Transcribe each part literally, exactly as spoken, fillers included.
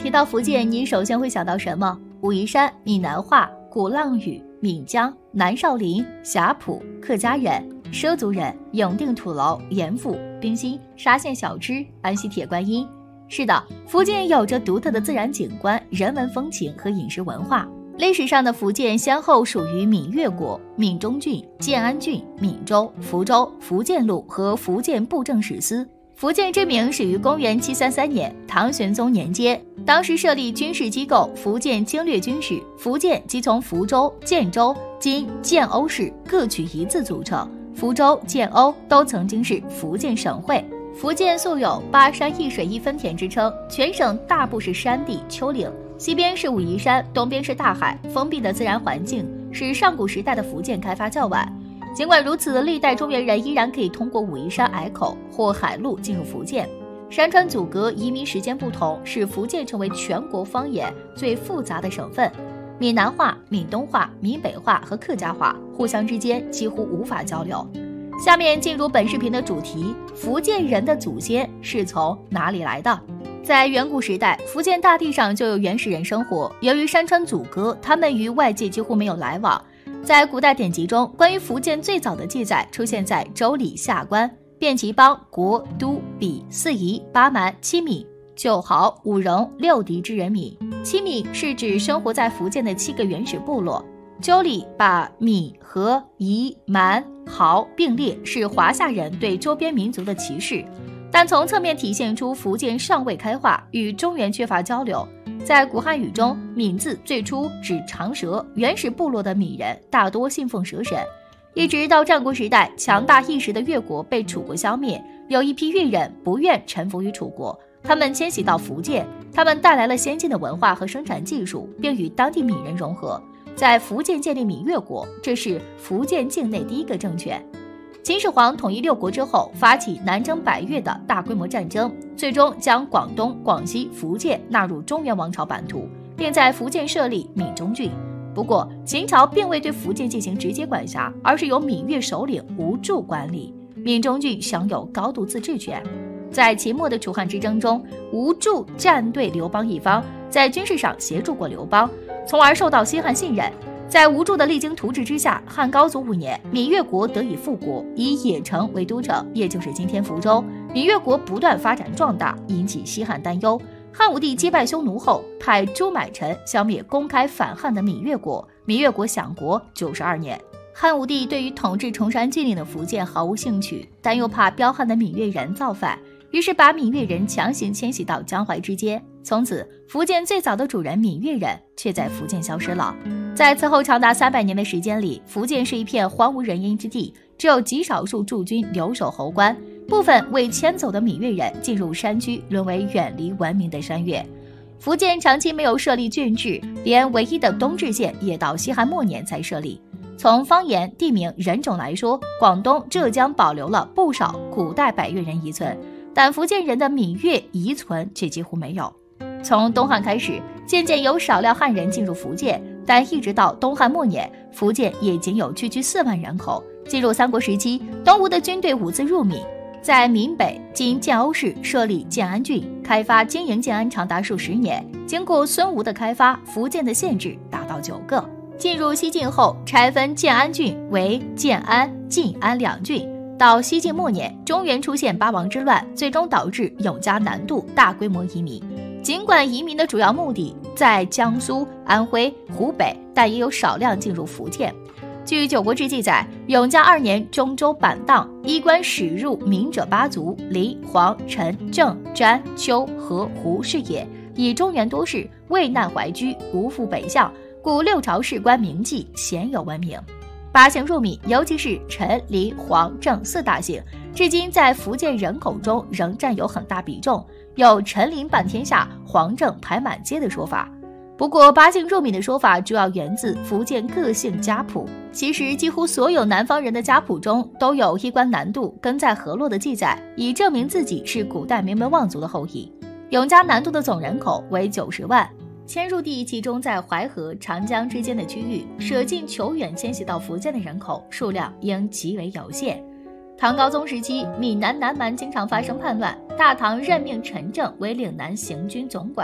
提到福建，你首先会想到什么？武夷山、闽南话、鼓浪屿、闽江、南少林、霞浦、客家人、畲族人、永定土楼、盐府、冰心、沙县小吃、安溪铁观音。是的，福建有着独特的自然景观、人文风情和饮食文化。历史上的福建先后属于闽越国、闽中郡、建安郡、闽州、福州、福建路和福建布政使司。福建之名始于公元七三三年，唐玄宗年间，当时设立军事机构福建经略军事，福建即从福州、建州（今建瓯市）各取一字组成。福州、建瓯都曾经是福建省会。福建素有八山一水一分田之称，全省大部是山地丘陵，西边是武夷山，东边是大海，封闭的自然环境使上古时代的福建开发较晚。尽管如此，历代中原人依然可以通过武夷山隘口或海路进入福建。山川阻隔，移民时间不同，使福建成为全国方言最复杂的省份。闽南话、闽东话、闽北话和客家话互相之间几乎无法交流。下面进入本视频的主题：福建人的祖先是从哪里来的？在远古时代，福建大地上就有原始人生活，由于山川阻隔，他们与外界几乎没有来往。在古代典籍中，关于福建最早的记载出现在《周礼下官》，遍其邦、国、都、比、四夷、八蛮、七闽、九豪、五戎、六狄之人闽。七闽是指生活在福建的七个原始部落。周礼把闽和夷、蛮、豪并列，是华夏人对周边民族的歧视，但从侧面体现出福建尚未开化，与中原缺乏交流。在古汉语中，闽字最初指长蛇，原始部落的闽人大多信奉蛇神。一直到战国时代，强大一时的越国被楚国消灭，有一批越人不愿臣服于楚国，他们迁徙到福建，他们带来了先进的文化和生产技术，并与当地闽人融合，在福建建立闽越国，这是福建境内第一个政权。秦始皇统一六国之后，发起南征北越的大规模战争，最终将广东、广西、福建纳入中原王朝版图，并在福建设立闽中郡。不过，秦朝并未对福建进行直接管辖，而是由闽越首领吴祝管理，闽中郡享有高度自治权。在秦末的楚汉之争中，吴祝站队刘邦一方，在军事上协助过刘邦，从而受到西汉信任。在吴祝的励精图治之下，汉高祖五年，闽越国得以复国，以邺城为都城，也就是今天福州。闽越国不断发展壮大，引起西汉担忧。汉武帝击败匈奴后，派朱买臣消灭公开反汉的闽越国，闽越国享国九十二年。汉武帝对于统治崇山峻岭的福建毫无兴趣，但又怕彪悍的闽越人造反，于是把闽越人强行迁徙到江淮之间。从此，福建最早的主人闽越人却在福建消失了。在此后长达三百年的时间里，福建是一片荒无人烟之地，只有极少数驻军留守侯官，部分为迁走的闽越人进入山区，沦为远离文明的山岳。福建长期没有设立郡治，连唯一的东至县也到西汉末年才设立。从方言、地名、人种来说，广东、浙江保留了不少古代百越人遗存，但福建人的闽越遗存却几乎没有。从东汉开始，渐渐有少量汉人进入福建，但一直到东汉末年，福建也仅有区区四万人口。进入三国时期，东吴的军队五次入闽，在闽北今建瓯市设立建安郡，开发经营建安长达数十年。经过孙吴的开发，福建的县治达到九个。进入西晋后，拆分建安郡为建安、晋安两郡。到西晋末年，中原出现八王之乱，最终导致永嘉南渡大规模移民。尽管移民的主要目的在江苏、安徽、湖北，但也有少量进入福建。据《九国志》记载，永嘉二年，中州板荡，衣冠使入闽者八族，林、黄、陈、郑、詹、丘、和、胡是也。以中原多士，渭难淮居，无复北向，故六朝士官名妓鲜有闻名。八姓入闽，尤其是陈、林、黄、郑四大姓，至今在福建人口中仍占有很大比重，有陈林半天下，黄郑排满街的说法。不过八姓入闽的说法主要源自福建各姓家谱，其实几乎所有南方人的家谱中都有衣冠南渡、根在河洛的记载，以证明自己是古代名门望族的后裔。永嘉南渡的总人口为九十万，迁入地集中在淮河、长江之间的区域，舍近求远迁徙到福建的人口数量应极为有限。唐高宗时期，闽南南蛮经常发生叛乱，大唐任命陈政为岭南行军总管，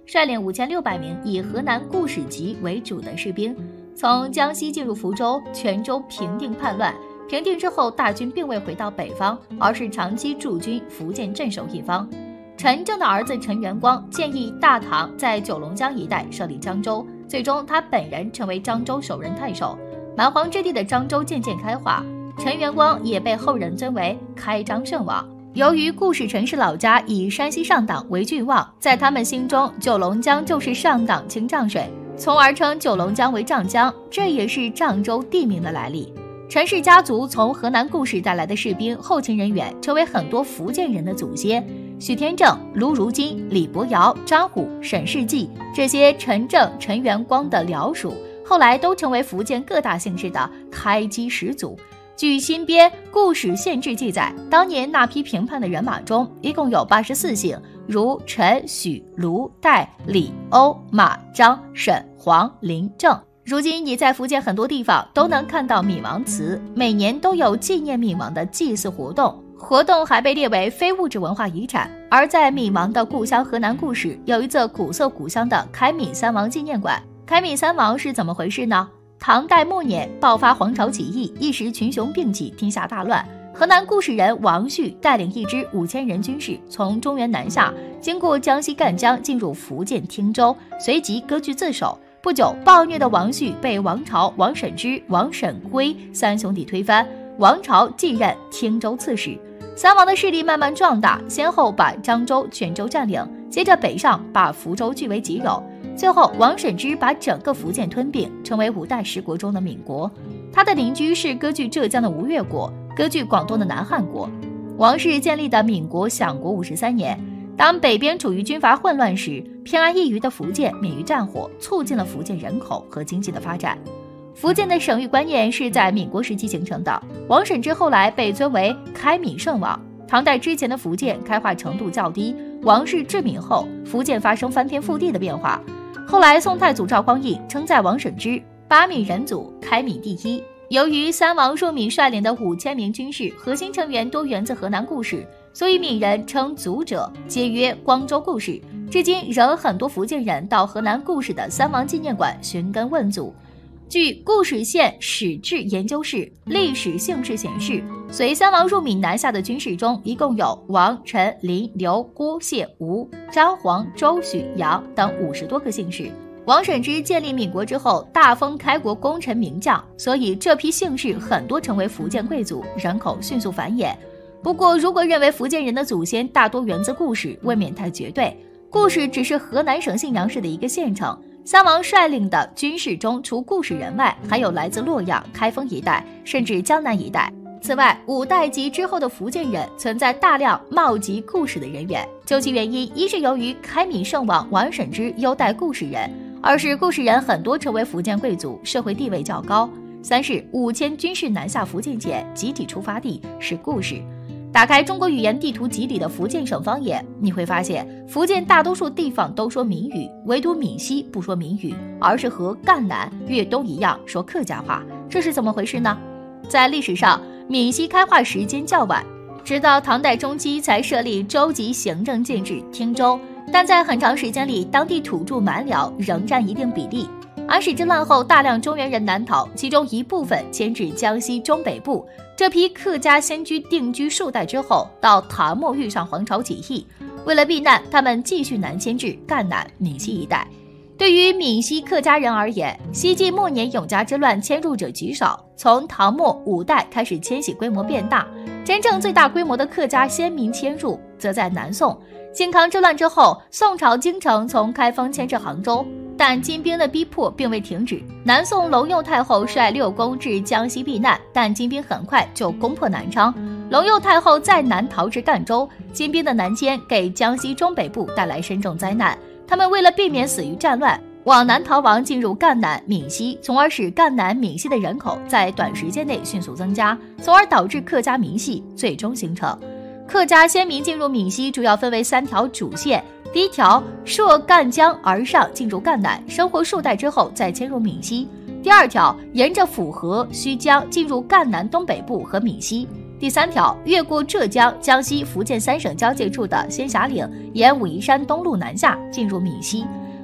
率领五千六百名以河南固始集为主的士兵，从江西进入福州、泉州平定叛乱。平定之后，大军并未回到北方，而是长期驻军福建镇守一方。陈正的儿子陈元光建议大唐在九龙江一带设立漳州，最终他本人成为漳州首任太守。蛮荒之地的漳州渐渐开化，陈元光也被后人尊为开漳圣王。由于固始陈氏老家以山西上党为郡望，在他们心中，九龙江就是上党清漳水，从而称九龙江为瘴江，这也是漳州地名的来历。陈氏家族从河南固始带来的士兵、后勤人员，成为很多福建人的祖先。许天正、卢如金、李伯尧、张虎、沈世纪这些陈正、陈元光的僚属，后来都成为福建各大姓氏的开基始祖。据新编《固始县志》记载，当年那批平叛的人马中，一共有八十四姓，如陈、许、卢、戴、李、欧、马、张、沈、黄、林、郑。如今你在福建很多地方都能看到闽王祠，每年都有纪念闽王的祭祀活动，活动还被列为非物质文化遗产。而在闽王的故乡河南固始，有一座古色古香的开闽三王纪念馆。开闽三王是怎么回事呢？唐代末年爆发黄巢起义，一时群雄并起，天下大乱。河南固始人王旭带领一支五千人军士从中原南下，经过江西赣江，进入福建汀州，随即割据自守。不久，暴虐的王旭被王朝、王审知、王审圭三兄弟推翻，王朝继任汀州刺史。三王的势力慢慢壮大，先后把漳州、泉州占领，接着北上把福州据为己有。最后，王审知把整个福建吞并，成为五代十国中的闽国。他的邻居是割据浙江的吴越国，割据广东的南汉国。王氏建立的闽国享国五十三年。当北边处于军阀混乱时，偏安一隅的福建免于战火，促进了福建人口和经济的发展。福建的省域观念是在闽国时期形成的。王审知后来被尊为开闽圣王。唐代之前的福建开化程度较低，王氏治闽后，福建发生翻天覆地的变化。后来宋太祖赵匡胤称赞王审知八闽人祖，开闽第一。由于三王入闽率领的五千名军士核心成员都源自河南固始，所以闽人称祖者皆曰光州固始。至今仍很多福建人到河南固始的三王纪念馆寻根问祖。据固始县史志研究室历史姓氏显示，随三王入闽南下的军士中，一共有王、陈、林、刘、郭、谢、吴、张、黄、周、许、杨等五十多个姓氏。王审知建立闽国之后，大封开国功臣名将，所以这批姓氏很多成为福建贵族，人口迅速繁衍。不过，如果认为福建人的祖先大多源自固始，未免太绝对。固始只是河南省信阳市的一个县城。三王率领的军士中，除固始人外，还有来自洛阳、开封一带，甚至江南一带。此外，五代及之后的福建人存在大量冒及固始的人员。究其原因，一是由于开闽圣王王审知优待固始人，二是固始人很多成为福建贵族，社会地位较高。三是五千军士南下福建前，集体出发地是固始。打开中国语言地图集里的福建省方言，你会发现福建大多数地方都说闽语，唯独闽西不说闽语，而是和赣南、粤东一样说客家话。这是怎么回事呢？在历史上，闽西开化时间较晚，直到唐代中期才设立州级行政建制汀州，但在很长时间里，当地土著蛮僚仍占一定比例。安史之乱后，大量中原人南逃，其中一部分迁至江西中北部。这批客家先居定居数代之后，到唐末遇上黄巢起义，为了避难，他们继续南迁至赣南、闽西一带。对于闽西客家人而言，西晋末年永嘉之乱迁入者极少，从唐末五代开始迁徙规模变大。真正最大规模的客家先民迁入，则在南宋。靖康之乱之后，宋朝京城从开封迁至杭州，但金兵的逼迫并未停止。南宋隆佑太后率六宫至江西避难，但金兵很快就攻破南昌。隆佑太后再南逃至赣州，金兵的南迁给江西中北部带来深重灾难。他们为了避免死于战乱，往南逃亡进入赣南、闽西，从而使赣南、闽西的人口在短时间内迅速增加，从而导致客家民系最终形成。客家先民进入闽西主要分为三条主线。第一条，涉赣江而上进入赣南，生活数代之后再迁入闽西。第二条，沿着府河、胥江进入赣南东北部和闽西。第三条，越过浙江、江西、福建三省交界处的仙霞岭，沿武夷山东路南下进入闽西。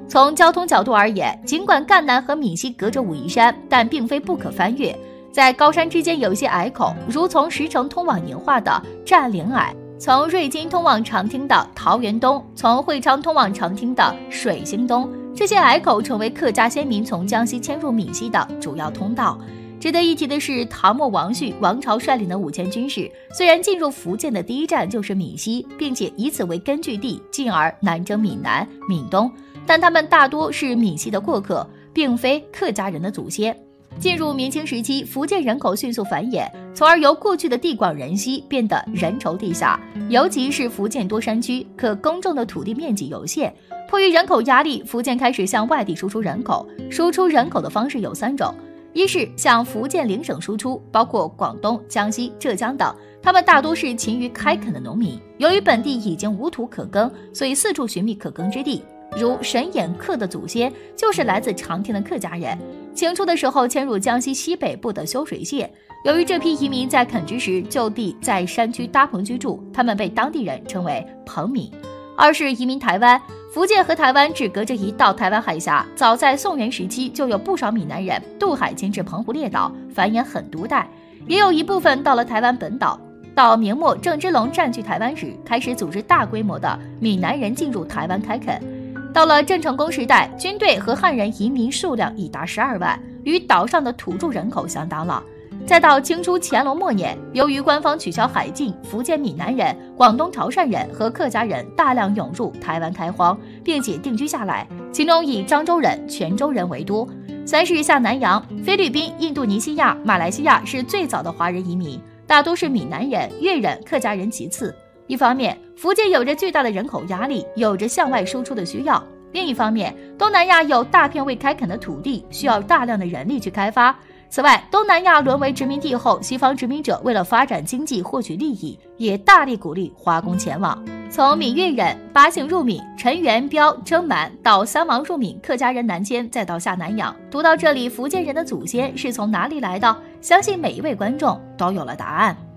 从交通角度而言，尽管赣南和闽西隔着武夷山，但并非不可翻越。在高山之间有一些隘口，如从石城通往宁化的占岭隘，从瑞金通往长汀的桃源东，从会昌通往长汀的水兴东。这些隘口成为客家先民从江西迁入闽西的主要通道。值得一提的是，唐末王旭王朝率领的五千军士，虽然进入福建的第一站就是闽西，并且以此为根据地，进而南征闽南、闽东，但他们大多是闽西的过客，并非客家人的祖先。进入明清时期，福建人口迅速繁衍，从而由过去的地广人稀变得人稠地狭，尤其是福建多山区，可耕种的土地面积有限。迫于人口压力，福建开始向外地输出人口。输出人口的方式有三种：一是向福建邻省输出，包括广东、江西、浙江等，他们大多是勤于开垦的农民，由于本地已经无土可耕，所以四处寻觅可耕之地。如沈衍客的祖先就是来自长汀的客家人，清初的时候迁入江西西北部的修水县。由于这批移民在垦殖时就地在山区搭棚居住，他们被当地人称为棚民。二是移民台湾，福建和台湾只隔着一道台湾海峡，早在宋元时期就有不少闽南人渡海迁至澎湖列岛，繁衍很多代，也有一部分到了台湾本岛。到明末郑芝龙占据台湾时，开始组织大规模的闽南人进入台湾开垦。到了郑成功时代，军队和汉人移民数量已达十二万，与岛上的土著人口相当了。再到清初乾隆末年，由于官方取消海禁，福建闽南人、广东潮汕人和客家人大量涌入台湾开荒，并且定居下来，其中以漳州人、泉州人为多。三是下南洋，菲律宾、印度尼西亚、马来西亚是最早的华人移民，大多是闽南人、粤人、客家人其次。一方面，福建有着巨大的人口压力，有着向外输出的需要；另一方面，东南亚有大片未开垦的土地，需要大量的人力去开发。此外，东南亚沦为殖民地后，西方殖民者为了发展经济获取利益，也大力鼓励华工前往。从闽粤人、八姓入闽、陈元标、征蛮到三王入闽，客家人南迁，再到下南洋。读到这里，福建人的祖先是从哪里来的？相信每一位观众都有了答案。